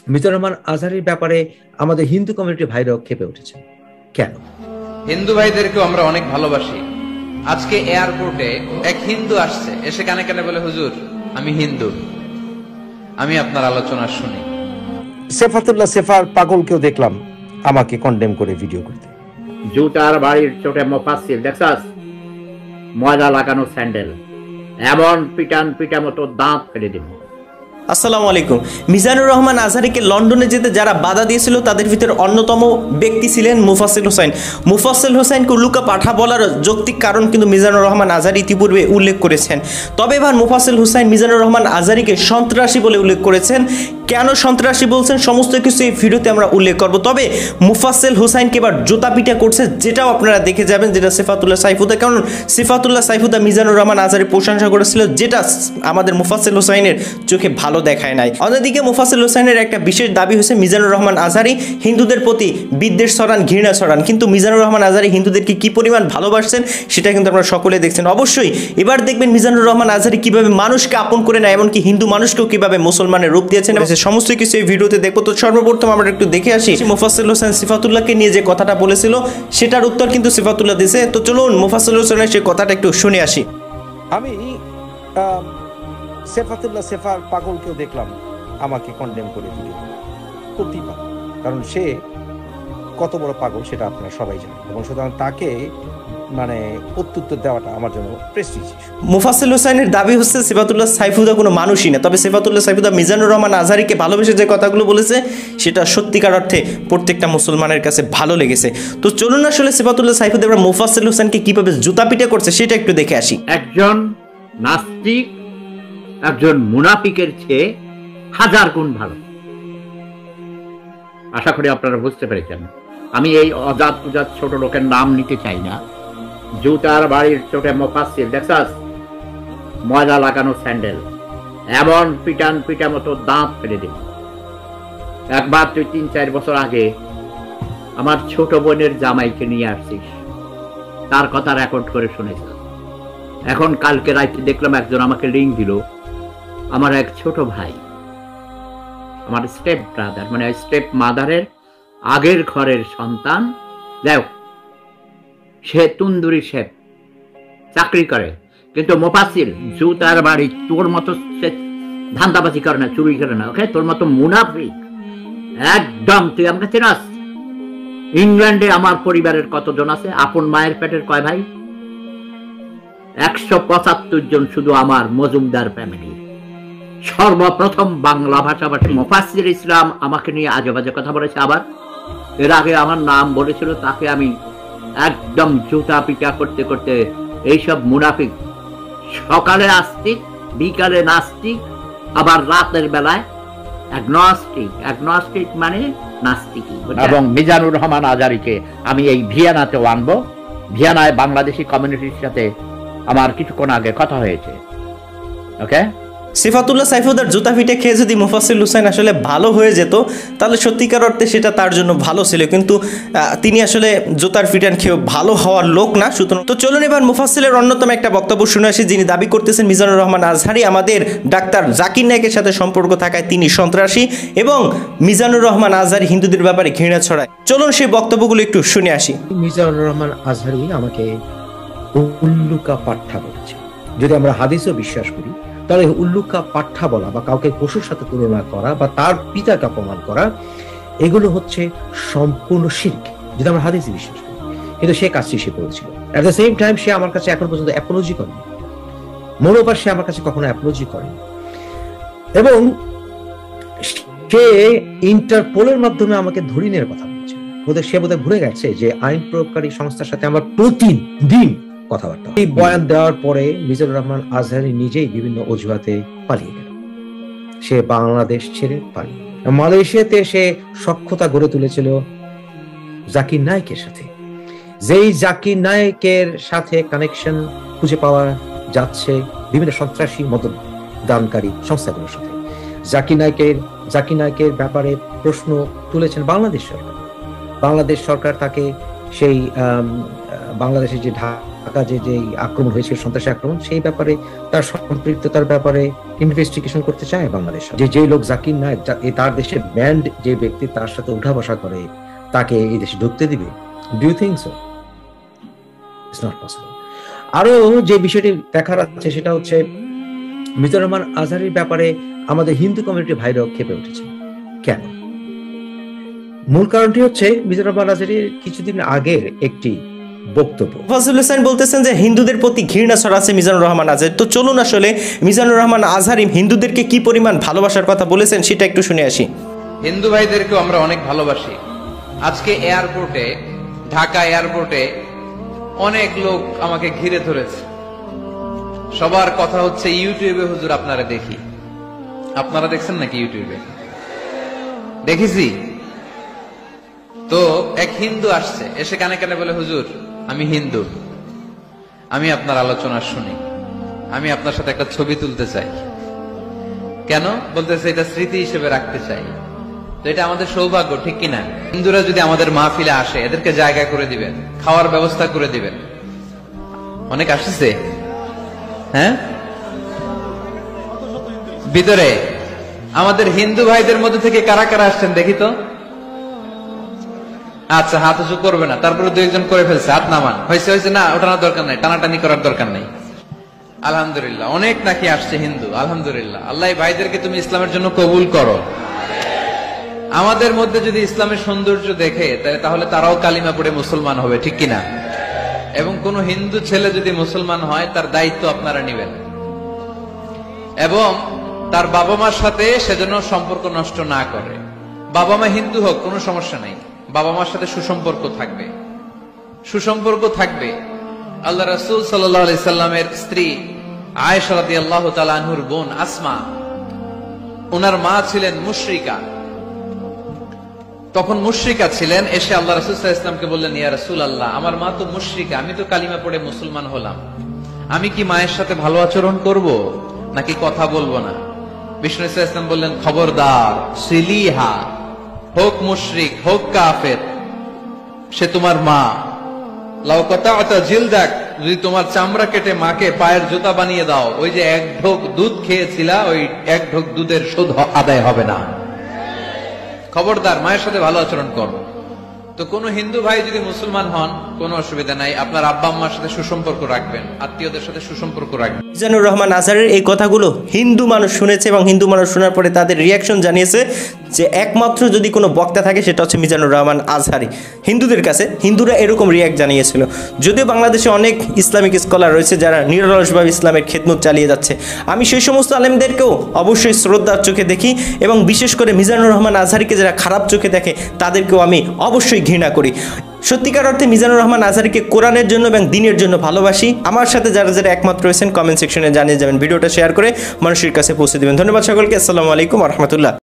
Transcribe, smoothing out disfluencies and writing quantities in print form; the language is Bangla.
মিজানুর রহমান আজহারীর ব্যাপারে আমাদের হিন্দু কমিউনিটি ভাইরাও ক্ষেপে উঠেছে কেন? হিন্দু ভাইদেরকেও আমরা অনেক ভালোবাসি। আজকে এয়ারপোর্টে এক হিন্দু আসছে, এসে কানে কানে বলে, হুজুর আমি হিন্দু, আমি আপনার আলোচনা শুনি। সেফাতুল্লাহ সেফার পাগলকেও দেখলাম আমাকে কন্ডেম করে ভিডিও করতে। জুতার বাড়ির চোটে মোফাসসির দেখছাস, ময়দা লাগানো স্যান্ডেল, এমন পিটান পিটা মতো দাঁত ফেলে দিব। আসসালামু আলাইকুম। মিজানুর রহমান আজহারীকে লন্ডনে যেতে যারা বাধা দিয়েছিল তাদের ভিতরে অন্যতম ব্যক্তি ছিলেন মুফাসসিল হোসাইন। মুফাসসিল হোসাইনকে উল্লুকা পাঠা বলার যৌক্তিক কারণ কিন্তু মিজানুর রহমান আজহারী ইতিপূর্বে উল্লেখ করেছেন। তবে এবার মুফাসসিল হোসাইন মিজানুর রহমান আজহারীকে সন্ত্রাসী বলে উল্লেখ করেছেন। কেন সন্ত্রাসী বলছেন সমস্ত কিছু এই ভিডিওতে আমরা উল্লেখ করব। তবে মুফাসসিল হোসাইনকে এবার জুতাপিটা করছে, যেটাও আপনারা দেখে যাবেন, যেটা সিফাতুল্লাহ সাইফুদ্দা। কারণ সিফাতুল্লাহ সাইফুদ্দা মিজানুর রহমান আজহারী প্রশংসা করেছিল, যেটা আমাদের মুফাসসিল হোসাইনের চোখে ভালো দেখায় নাই। অন্যদিকে মুফাসসিল হোসাইনের একটা বিশেষ দাবি হয়েছে মিজানুর রহমান আজহারী হিন্দুদের প্রতি বিদ্বেষ ছড়ান, ঘৃণা ছড়ান, কিন্তু মিজানুর রহমান আজহারী হিন্দুদেরকে কি পরিমাণ ভালোবাসছেন সেটা কিন্তু আপনারা সকলে দেখছেন। অবশ্যই এবার দেখবেন মিজানুর রহমান আজহারী কিভাবে মানুষকে আপন করে নেয়, এমনকি হিন্দু মানুষকেও কিভাবে মুসলমানের রূপ দিয়েছেন, সমস্ত কিছু এই ভিডিওতে দেখবো। তো সর্বপ্রথম আমরা একটু দেখে আসি মুফাসসিল হোসেন সিফাতুল্লাহকে নিয়ে যে কথাটা বলেছিল সেটার উত্তর কিন্তু সিফাতুল্লাহ দিয়েছে। তো চলুন মুফাসসিল হোসেনের সেই কথাটা একটু শুনে আসি। আমি সেফাতুল্লাহ সেফার পাগলকেও দেখলাম আমাকে কন্ডেম করে ভিডিও করতেই পারে, কারণ সে কত বড় পাগল সেটা আপনারা সবাই জানেন, এবং সুতরাং তাকে মানে প্রত্যুত্তর দেওয়াটা আমার জন্য প্রেস্টিজ। মুফাসসিল হোসেনের দাবি হচ্ছে সিফাতুল্লাহ সাইফুদ্দা কোনো মানুষই না, তবে সিফাতুল্লাহ সাইফুদ্দা মিজানুর রহমান আজহারীকে ভালোবেসে যে কথাগুলো বলেছে সেটা সত্যিকার অর্থে প্রত্যেকটা মুসলমানের কাছে ভালো লেগেছে। তো চলুন আসলে সিফাতুল্লাহ সাইফুদ্দা এবার মুফাসসিল হোসেনকে কিভাবে জুতাপিটা করছে সেটা একটু দেখে আসি। একজন নাস্তিক একজন মুনাফিকের চেয়ে হাজার গুণ ভালো। আশা করি আপনারা বুঝতে পেরেছেন। আমি এই অজাত উজাত ছোট লোকের নাম নিতে চাই না। জুতার বাড়ির চোটে মোফাসসিল দেখছাস, ময়দা লাগানো স্যান্ডেল, এমন পিটান পিটা মতো দাঁত ফেলে দিব। একবার তুই 3-4 বছর আগে আমার ছোট বোনের জামাইকে নিয়ে আসছিস, তার কথা রেকর্ড করে শুনেছিস। এখন কালকে রাতে দেখলাম একজন আমাকে লিঙ্ক দিল, আমার এক ছোট ভাই, আমার স্টেপ ব্রাদার মানে স্টেপ মাদারের আগের ঘরের সন্তান, দেখ সে তুন্দুরি শেফ চাকরি করে, কিন্তু মুফাসসিল জুতার বাড়ি তোর মতো সে ধান্দাবাজি করে না, চুরি করে না, ওকে? তোর মতো মুনাফিক একদম। তুই আমাকে চেনাস? ইংল্যান্ডে আমার পরিবারের কতজন আছে? আপন মায়ের পেটের কয় ভাই? 175 জন শুধু আমার মজুমদার ফ্যামিলি। সর্বপ্রথম বাংলা ভাষাভাষী মুফাসসির ইসলাম আমাকে নিয়ে আজে বাজে কথা বলেছে। আবার এর আগে আমার নাম বলেছিল, তাকে আমি একদম জুতা পিটা করতে করতে এইসব মুনাফিক সকালে আস্তিক, বিকালে নাস্তিক, আবার রাতের বেলায় অ্যাগনস্টিক। অ্যাগনস্টিক মানে নাস্তিকই। এবং মিজানুর রহমান আজহারীকে আমি এই ভিয়েনাতেও আনবো। ভিয়েনায় বাংলাদেশি কমিউনিটির সাথে আমার কিছুক্ষণ আগে কথা হয়েছে, ওকে? সিফাতুল্লাহ সাইফুদ্দার জুতা পিঠে খেয়ে যদি মুফাসসিল হোসেন আসলে ভালো হয়ে যেত তাহলে সত্যিকার অর্থে সেটা তার জন্য ভালো ছিল, কিন্তু তিনি আসলে জুতার পিটান খেয়ে ভালো হওয়ার লোক না। সুতরাং তো চলুন এবার মুফাসসিলের অন্যতম একটা বক্তব্য শুনে আসি, যিনি দাবি করতেছেন মিজানুর রহমান আজহারী আমাদের ডাক্তার জাকির নায়েকের সাথে সম্পর্ক থাকায় তিনি সন্ত্রাসী, এবং মিজানুর রহমান আজহারী হিন্দুদের ব্যাপারে ঘৃণা ছড়ায়। চলুন সেই বক্তব্যগুলো একটু শুনে আসি। মিজানুর রহমান আজহারী আমাকে উল্লুকা পাঠা বলেছে। যদি আমরা হাদিসও বিশ্বাস করি তাহলে উল্লুকা পাঠা বলা বা কাউকে পশুর সাথে তুলনা করা বা তার পিতাকে অপমান করা, এগুলো হচ্ছে সম্পূর্ণ শিরক, যদি আমরা হাদিসে বিশ্বাস করি। কিন্তু সে কাজটি সে করেছিল। এট দ্য সেম টাইম সে আমার কাছে এখন পর্যন্ত অ্যাপোলজি করেনি। মোরওভার সে আমার কাছে কখনো অ্যাপোলজি করেনি, এবং সে ইন্টারপোলের মাধ্যমে আমাকে ধরে নেওয়ার কথা বলছে। সে বোধহয় ভুলে গেছে যে আইন প্রয়োগকারী সংস্থার সাথে আমার প্রতিদিন কথাবার্তা। এই বয়ান দেওয়ার পরে মিজানুর রহমান আজহারী নিজেই বিভিন্ন অজুহাতে পালিয়ে গেল। সে বাংলাদেশ ছেড়ে পালিয়ে মালয়েশিয়াতে সে সখ্যতা গড়ে তুলেছিল জাকির নায়েকের সাথে, যেই জাকির নায়েকের সাথে কানেকশন খুঁজে পাওয়া যাচ্ছে বিভিন্ন সন্ত্রাসী মদতদানকারী সংস্থাগুলোর সাথে। জাকির নায়েকের ব্যাপারে প্রশ্ন তুলেছেন বাংলাদেশ সরকার। বাংলাদেশ সরকার তাকে সেই বাংলাদেশের যে ঢাকা যে আক্রমণ হয়েছিল, সন্ত্রাসী আক্রমণ, সেই ব্যাপারে তার সম্পৃক্ততার ব্যাপারে ইনভেস্টিগেশন করতে চায় বাংলাদেশ। যে লোক জাকির নায়েক, তার দেশে ব্যান্ড যে ব্যক্তি তার সাথে উঠা বসা করে, তাকে এই দেশে ঢুকতে দিবে? Do you think so? It's not possible. আরো যে বিষয়টি দেখার আছে সেটা হচ্ছে মিজানুর রহমান আজহারীর ব্যাপারে আমাদের হিন্দু কমিউনিটি ভাইরাও ক্ষেপে উঠেছে। কেন? মূল কারণটি হচ্ছে মিজানুর রহমান আজহারীর কিছুদিন আগের একটি বক্তব্য। মুফাজ্জল হোসেন বলতেছেন যে হিন্দুদের প্রতি ঘৃণা ছড়াচ্ছে মিজানুর রহমান আজহারী। তো চলুন আসলে মিজানুর রহমান আজহারী হিন্দুদেরকে কি পরিমাণ ভালোবাসার কথা বলেছেন সেটা একটু শুনে আসি। হিন্দু ভাইদেরকেও আমরা অনেক ভালোবাসি। আজকে এয়ারপোর্টে, ঢাকা এয়ারপোর্টে অনেক লোক আমাকে ঘিরে ধরেছে। সবার কথা হচ্ছে ইউটিউবে হুজুর আপনারা দেখি। আপনারা দেখছেন নাকি ইউটিউবে? দেখেছি তো। এক হিন্দু আসছে, এসে কানে কানে বলে, হুজুর আমি হিন্দু, আমি আপনার আলোচনা শুনি, আমি আপনার সাথে একটা ছবি তুলতে চাই। কেন? বলতেছে এটা স্মৃতি হিসেবে রাখতে চাই। তো এটা আমাদের সৌভাগ্য, ঠিক কিনা? হিন্দুরা যদি আমাদের মাহফিলে আসে, এদেরকে জায়গা করে দিবেন, খাওয়ার ব্যবস্থা করে দিবেন। অনেক আসছে, হ্যাঁ, ভিতরে আমাদের হিন্দু ভাইদের মধ্যে থেকে কারা কারা আসছেন দেখি তো। আচ্ছা, হাত উঁচু করবে না, তারপরে দু একজন করে ফেলছে, হাত নামান। হয়েছে হয়েছে, না ওঠানোর দরকার নাই, টানাটানি করার দরকার নাই। আলহামদুলিল্লাহ, অনেক নাকি আসছে হিন্দু। আলহামদুলিল্লাহ, আল্লাহ ভাইদেরকে তুমি ইসলামের জন্য কবুল করো। আমাদের মধ্যে যদি ইসলামের সৌন্দর্য দেখে তাহলে তারাও কালিমা পড়ে মুসলমান হবে, ঠিক কিনা? এবং কোন হিন্দু ছেলে যদি মুসলমান হয়, তার দায়িত্ব আপনারা নেবেন এবং তার বাবা মার সাথে সেজন্য সম্পর্ক নষ্ট না করে। বাবা মা হিন্দু হোক, কোনো সমস্যা নাই, বাবা মার সাথে সুসম্পর্ক থাকবে, সুসম্পর্ক থাকবে। আল্লাহ রাসূল সাল্লাল্লাহু আলাইহি সাল্লামের স্ত্রী আয়েশা রাদিয়াল্লাহু তাআলা আনহুর বোন আসমা, ওনার মা ছিলেন মুশরিকা। তখন মুশরিকা ছিলেন, এসে আল্লাহ রাসূল সাল্লাল্লাহু আলাইহি ওয়াসাল্লামকে বললেন, ইয়া রাসূলুল্লাহ, আমার মা তো মুশরিকা, আমি তো কালিমা পড়ে মুসলমান হলাম, আমি কি মায়ের সাথে ভালো আচরণ করব নাকি কথা বলবো না? বিষ্ণু সাল্লাল্লাহু আলাইহি ওয়াসাল্লাম বললেন, খবরদার, সিলিহা, হোক মুশরিক হোক কাফের, সে তোমার মা। লাউ কাতা'তা জিলদাক, যদি তোমার চামড়া কেটে মাকে পায়ের জুতা বানিয়ে দাও, ওই যে এক ঢোক দুধ খেয়েছিলা, ওই এক ঢোক দুধের শোধ আদায় হবে না। খবরদার, মায়ের সাথে ভালো আচরণ করো। তো কোন হিন্দু ভাই যদি মুসলমান হন, কোনো অসুবিধা নাই, আপনার আব্বা আম্মার সাথে সুসম্পর্ক রাখবেন, আত্মীয়দের সাথে সুসম্পর্ক রাখবেন। মিজানুর রহমান আজহারের এই কথাগুলো হিন্দু মানুষ শুনেছে এবং হিন্দু মানুষ শোনার পরে তাদের রিয়াকশন জানিয়েছে যে একমাত্র যদি কোনো বক্তা থাকে সেটা হচ্ছে মিজানুর রহমান আজহারী। হিন্দুদের কাছে হিন্দুরা এরকম রিয়াক্ট জানিয়েছিল। যদিও বাংলাদেশে অনেক ইসলামিক স্কলার রয়েছে যারা নিরলসভাবে ইসলামের খেদমত চালিয়ে যাচ্ছে, আমি সেই সমস্ত আলেমদেরকেও অবশ্যই শ্রদ্ধার চোখে দেখি এবং বিশেষ করে মিজানুর রহমান আজহারীকে যারা খারাপ চোখে দেখে তাদেরকেও আমি অবশ্যই ঘৃণা করি। সত্যিকার অর্থে মিজানুর রহমান আজহারীকে কোরআনের জন্য এবং দ্বীনের জন্য ভালোবাসি। আমার সাথে যারা যারা একমাত্র রয়েছেন কমেন্ট সেকশনে জানিয়ে যাবেন, ভিডিওটা শেয়ার করে মানুষের কাছে পৌঁছে দেবেন। ধন্যবাদ সকলকে। আসসালামু আলাইকুম ওয়া রাহমাতুল্লাহ।